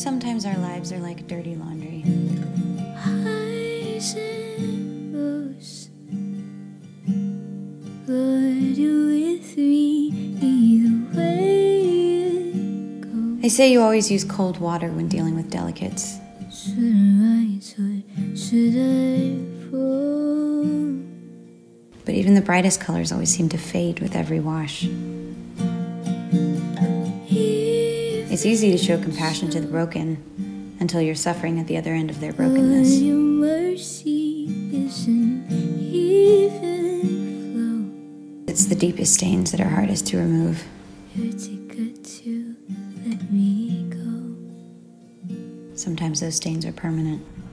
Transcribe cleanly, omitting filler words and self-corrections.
Sometimes our lives are like dirty laundry. Highs and lows, Lord, you're with me either way it goes. They say you always use cold water when dealing with delicates. Should I rise or should I fall? But even the brightest colors always seem to fade with every wash. It's easy to show compassion to the broken until you're suffering at the other end of their brokenness. Your mercy isn't even flow. It's the deepest stains that are hardest to remove. You're too good to let me go. Sometimes those stains are permanent.